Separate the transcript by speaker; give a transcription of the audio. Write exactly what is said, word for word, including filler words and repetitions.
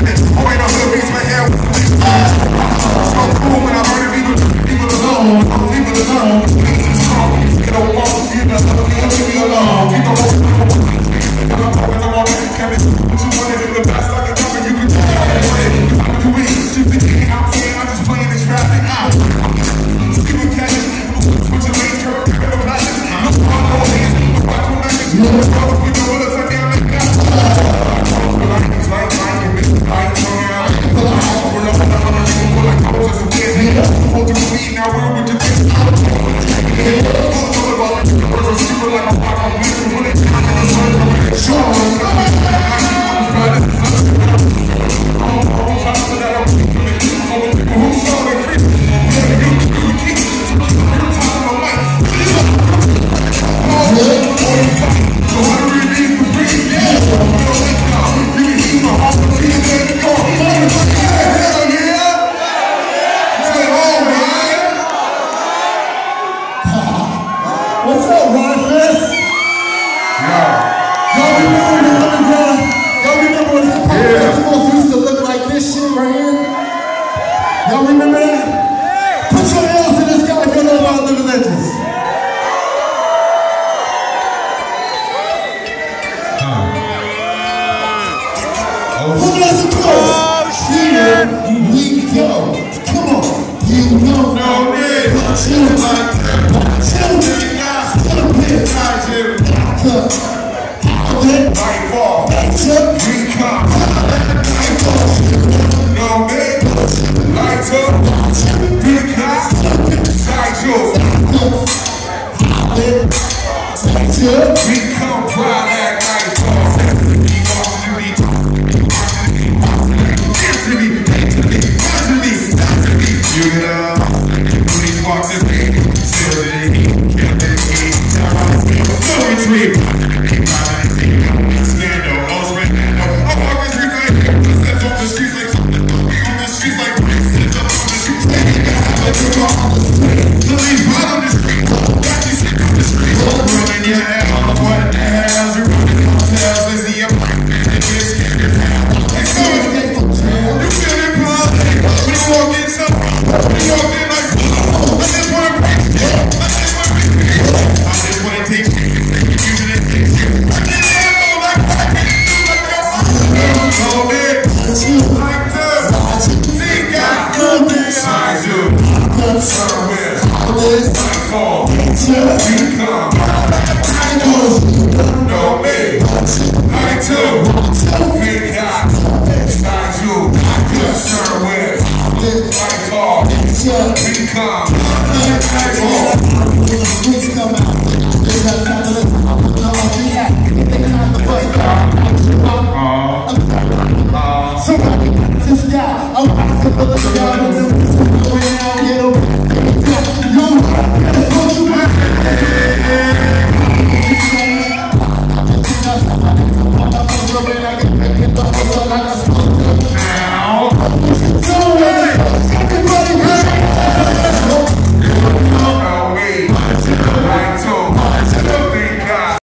Speaker 1: Y'all remember that? Put your hands to this guy if you know about Living Legends. Put us in close. Here we go. Come on. You know. No need. Chill like that. Chill. Stop it. Back up. Nightfall. We come. Nightfall. No need. Lights up, big cops, sideshow. We come proud that nightfall. We want to be, dance to me, dance to me, dance to me, dance to me. You know, when he walks in, still in the heat, can't let me eat, tell my feet, no retreat. Scandal, most red, I walk the streets like, steps off the streets like, we on the streets like, the leaves right on the street, got you sick on the street, running your hell, what the hell's your running hotels, is the apartment, and you're scared of hell. And so you feel it public, when you walk in some, when you walk in like, I just wanna break it, I just wanna break it, I just wanna take it, using it, I just wanna go like that, do like that, hold it, like this, think out, size you. Somewhere, nightfall, we come, I know, no me, I too, big hot, size you, somewhere, nightfall,